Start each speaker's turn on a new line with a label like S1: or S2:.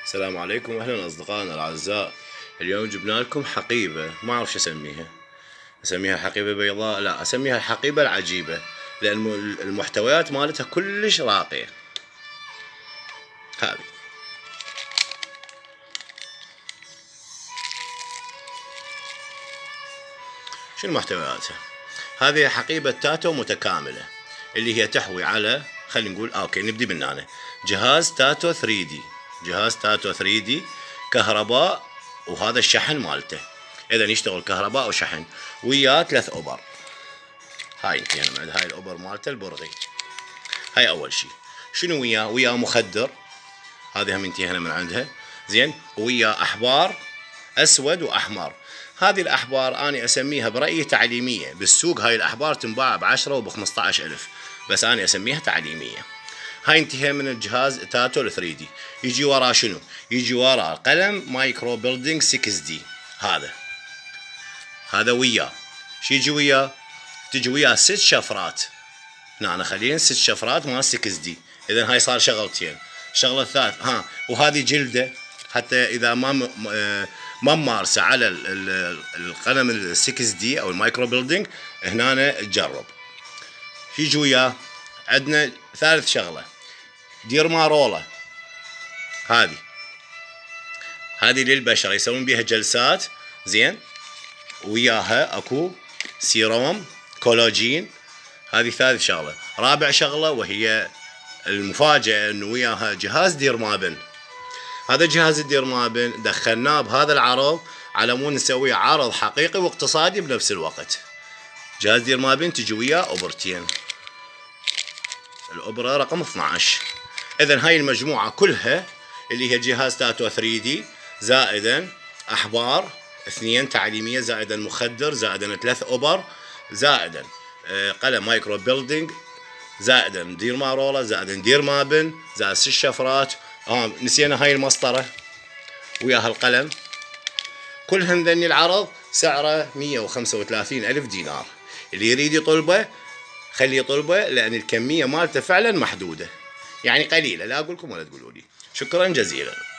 S1: السلام عليكم واهلا اصدقائنا الاعزاء. اليوم جبنا لكم حقيبه، ما اعرف شو اسميها الحقيبه بيضاء، لا اسميها الحقيبه العجيبه، لان المحتويات مالتها كلش راقيه. هذه شنو محتوياتها؟ هذه حقيبه تاتو متكامله، اللي هي تحوي على، خلينا نقول اوكي نبدي من هنا. جهاز تاتو 3D كهرباء، وهذا الشحن مالته، اذا يشتغل كهرباء وشحن، وياه 3 ابر. هاي انتهينا من هاي الابر مالته البرغي. هاي اول شيء. شنو وياه مخدر، هذه هم انتهينا من عندها. زين، وياه احبار اسود واحمر. هذه الاحبار انا اسميها برايي تعليميه، بالسوق هاي الاحبار تنباع ب10 وب15,000، بس انا اسميها تعليميه. هاي انتهى من الجهاز تاتو 3D. يجي وراه شنو؟ يجي وراه قلم مايكرو بيلدينج 6D. هذا وياه. شو يجي وياه؟ تجي وياه 6 شفرات. هنا خلينا 6 شفرات مال 6D. اذا هاي صار شغلتين. الشغله الثالث وهذه جلده، حتى اذا ما ممارسه على القلم ال 6D او المايكرو بيلدينج، هنا تجرب. يجي وياه عندنا ثالث شغله ديرمارولا. هذه للبشره يسوون بيها جلسات. زين، وياها اكو سيروم كولاجين. هذه ثالث شغله. رابع شغله وهي المفاجاه، انه وياها جهاز ديرمابن. هذا جهاز الديرمابن دخلناه بهذا العرض على مود نسوي عرض حقيقي واقتصادي بنفس الوقت. جهاز ديرمابن تجي وياه ابرتين، الابره رقم 12. اذا هاي المجموعه كلها اللي هي جهاز تاتو 3D، زائدا احبار 2 تعليميه، زائدا مخدر، زائدا 3 ابر، زائدا قلم مايكرو بيلدينج، زائدا ديرمارولا، زائدا ديرمابن، زائد 6 شفرات. نسينا هاي المسطره وياها القلم. كلهم ذني العرض سعره 135,000 دينار. اللي يريد يطلبه خليه يطلبه، لان الكميه مالته فعلا محدوده، يعني قليله. لا اقول لكم ولا تقولوا لي. شكرا جزيلا.